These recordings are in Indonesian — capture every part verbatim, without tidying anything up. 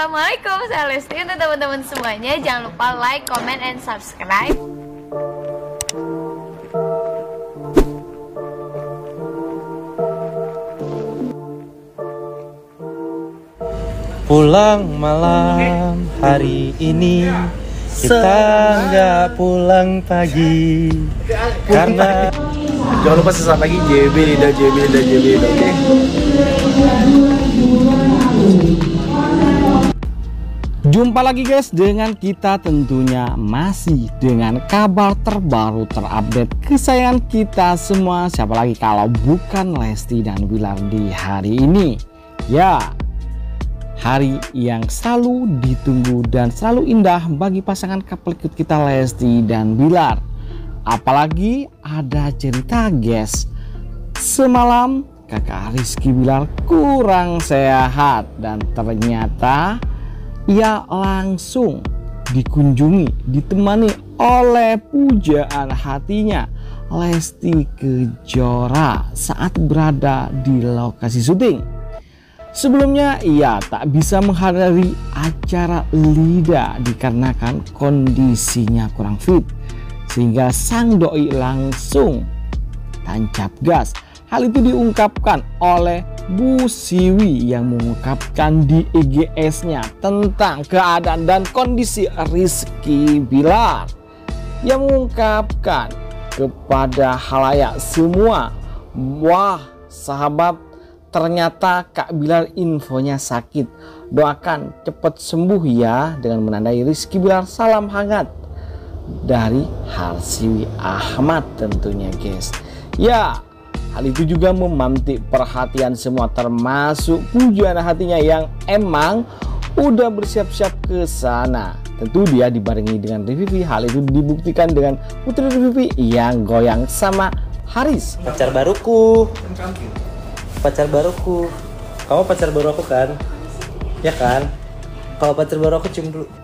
Assalamualaikum, saya Lesti. Untuk teman-teman semuanya, jangan lupa like, comment, and subscribe. Pulang malam hari ini, kita nggak pulang pagi karena jangan lupa sesaat lagi J B Lidah, J B Lidah, J B Lidah, oke? Jumpa lagi guys dengan kita, tentunya masih dengan kabar terbaru terupdate kesayangan kita semua. Siapa lagi kalau bukan Lesti dan Bilar di hari ini. Ya, hari yang selalu ditunggu dan selalu indah bagi pasangan couple cute kita Lesti dan Bilar. Apalagi ada cerita guys, semalam kakak Rizky Bilar kurang sehat dan ternyata ia langsung dikunjungi, ditemani oleh pujaan hatinya Lesti Kejora saat berada di lokasi syuting. Sebelumnya ia tak bisa menghadiri acara Lida dikarenakan kondisinya kurang fit, sehingga sang doi langsung tancap gas. Hal itu diungkapkan oleh Bu Siwi yang mengungkapkan di I G S-nya tentang keadaan dan kondisi Rizky Bilar. Yang mengungkapkan kepada halayak semua, wah sahabat, ternyata Kak Bilar infonya sakit. Doakan cepat sembuh ya, dengan menandai Rizky Bilar salam hangat dari Harsiwi Ahmad tentunya guys. Ya, hal itu juga memantik perhatian semua, termasuk pujaan hatinya yang emang udah bersiap-siap ke sana. Tentu dia dibarengi dengan Revivi. Hal itu dibuktikan dengan Putri Revivi yang goyang sama Haris. pacar baruku, pacar baruku, kamu pacar baru aku kan? Ya kan? Kalau pacar baru aku cium dulu.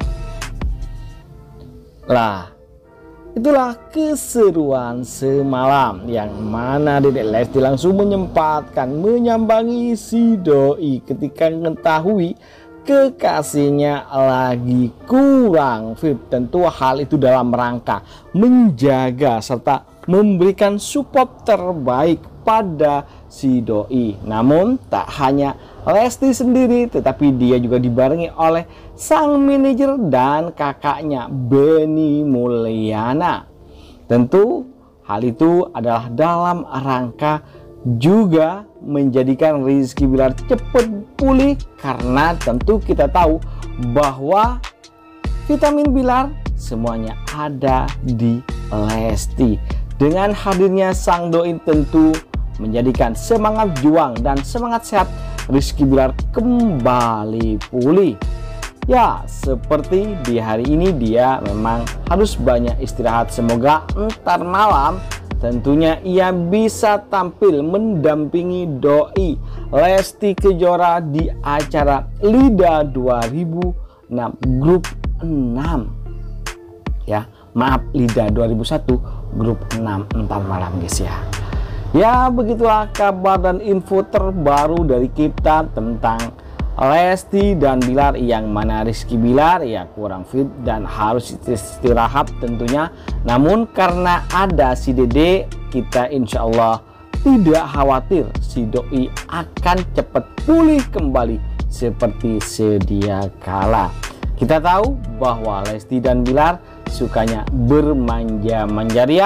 Lah, itulah keseruan semalam yang mana Dedek Lesti langsung menyempatkan menyambangi si doi ketika mengetahui kekasihnya lagi kurang fit. Tentu hal itu dalam rangka menjaga serta memberikan support terbaik pada si doi. Namun tak hanya Lesti sendiri, tetapi dia juga dibarengi oleh sang manajer dan kakaknya Benny Mulyana. Tentu hal itu adalah dalam rangka juga menjadikan Rizky Bilar cepat pulih, karena tentu kita tahu bahwa vitamin Bilar semuanya ada di Lesti. Dengan hadirnya sang doi tentu menjadikan semangat juang dan semangat sehat Rizky Bilar kembali pulih. Ya, seperti di hari ini dia memang harus banyak istirahat. Semoga entar malam tentunya ia bisa tampil mendampingi doi Lesti Kejora di acara Lida dua ribu enam grup enam. Ya, maaf, Lida dua ribu satu grup enam entar malam guys ya. Ya, begitulah kabar dan info terbaru dari kita tentang Lesti dan Bilar, yang mana Rizky Bilar ya kurang fit dan harus istirahat tentunya. Namun karena ada si Dede, kita insya Allah tidak khawatir si doi akan cepat pulih kembali seperti sedia kala. Kita tahu bahwa Lesti dan Bilar sukanya bermanja-manja ria.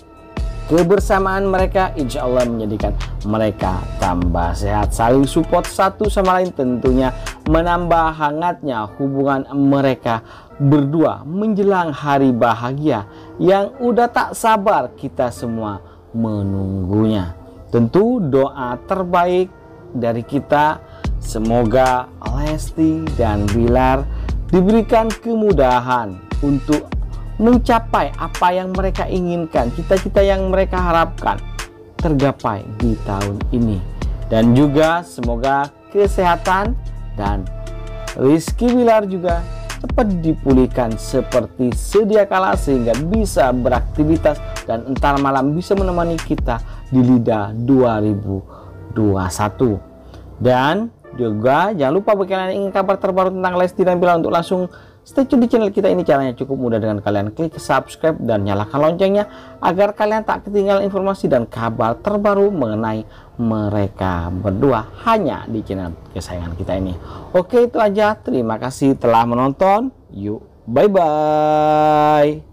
Kebersamaan mereka insya Allah menjadikan mereka tambah sehat, saling support satu sama lain, tentunya menambah hangatnya hubungan mereka berdua menjelang hari bahagia yang udah tak sabar kita semua menunggunya. Tentu doa terbaik dari kita, semoga Lesti dan Bilar diberikan kemudahan untuk mencapai apa yang mereka inginkan, cita-cita yang mereka harapkan tergapai di tahun ini. Dan juga semoga kesehatan dan Rizky Bilar juga cepat dipulihkan seperti sedia kala, sehingga bisa beraktivitas dan entar malam bisa menemani kita di Lida dua ribu dua puluh satu. Dan Juga jangan lupa bagi kalian yang ingin kabar terbaru tentang Lesti dan Bilar untuk langsung stay tune di channel kita ini. Caranya cukup mudah dengan kalian klik subscribe dan nyalakan loncengnya agar kalian tak ketinggalan informasi dan kabar terbaru mengenai mereka berdua hanya di channel kesayangan kita ini. Oke, itu aja. Terima kasih telah menonton. Yuk, bye bye.